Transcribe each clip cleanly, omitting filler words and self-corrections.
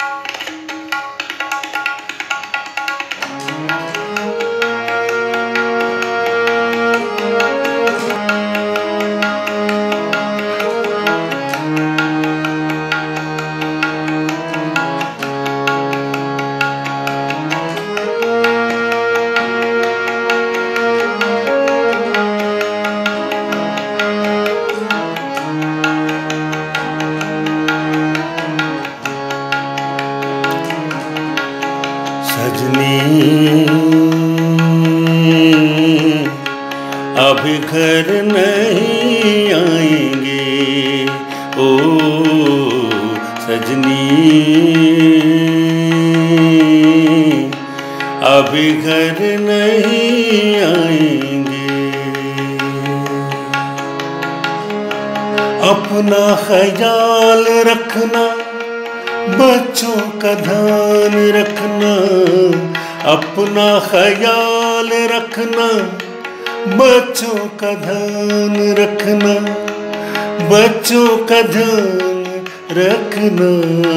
अभी घर नहीं आएंगे ओ सजनी, अभी घर नहीं आएंगे। अपना ख्याल रखना, बच्चों का ध्यान रखना, अपना ख्याल रखना, बच्चों का ध्यान रखना, बच्चों का ध्यान रखना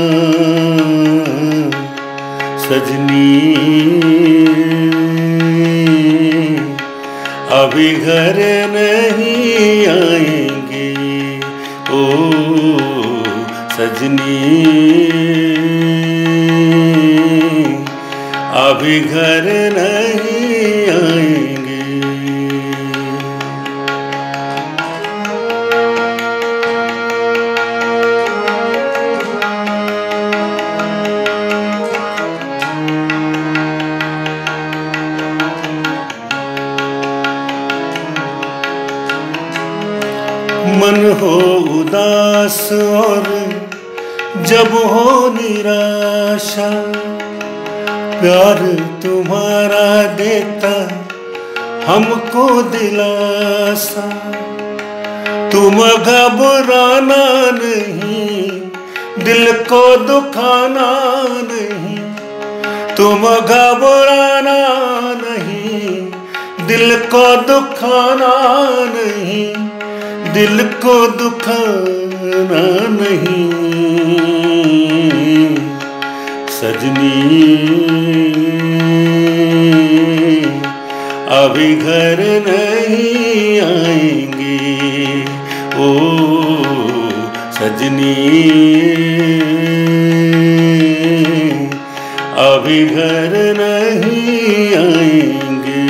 सजनी, अभी घर नहीं आएंगे ओ सजनी, अभी घर नहीं आएंगे। मन हो उदास और जब हो निराशा, प्यार तुम्हारा देता हमको दिलासा। तुम घबराना नहीं, दिल को दुखाना नहीं, तुम घबराना नहीं, दिल को दुखाना नहीं, दिल को दुखाना नहीं सजनी, अभी घर नहीं आएंगे ओ सजनी, अभी घर नहीं आएंगे।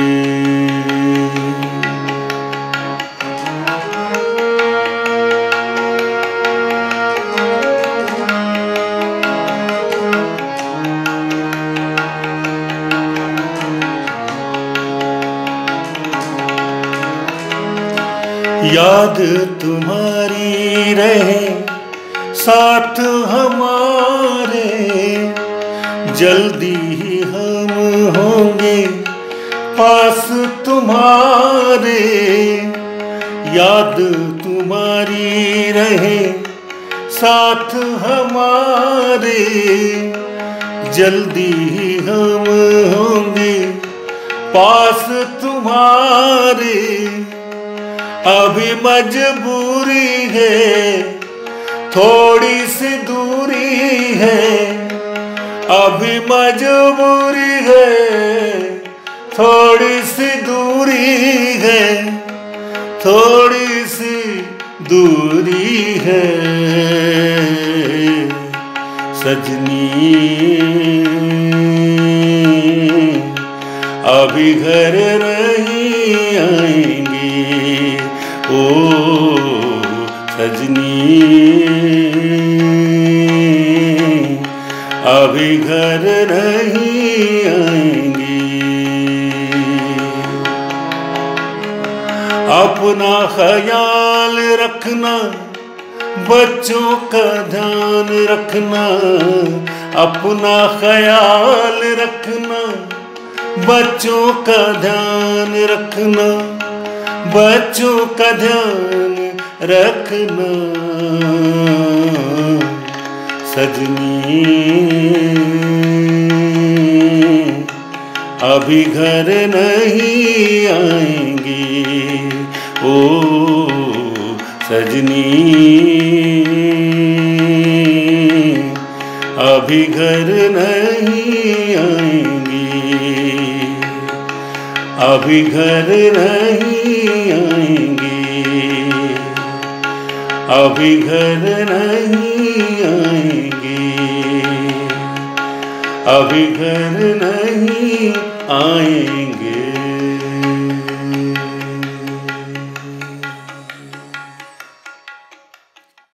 याद तुम्हारी रहे साथ हमारे, जल्दी ही हम होंगे पास तुम्हारे। याद तुम्हारी रहे साथ हमारे, जल्दी ही हम होंगे पास तुम्हारे। अभी मजबूरी है, थोड़ी सी दूरी है, अभी मजबूरी है, थोड़ी सी दूरी है, थोड़ी सी दूरी है सजनी, अभी घर नहीं आएंगे ओ सजनी, अभी घर नहीं आएंगे। अपना ख्याल रखना, बच्चों का ध्यान रखना, अपना ख्याल रखना, बच्चों का ध्यान रखना, बच्चों का ध्यान रखना सजनी, अभी घर नहीं आएंगे ओ सजनी, अभी अभी घर नहीं आएंगी, अभी घर नहीं आएंगी, अभी घर नहीं आएंगी, अभी घर नहीं आएंगे।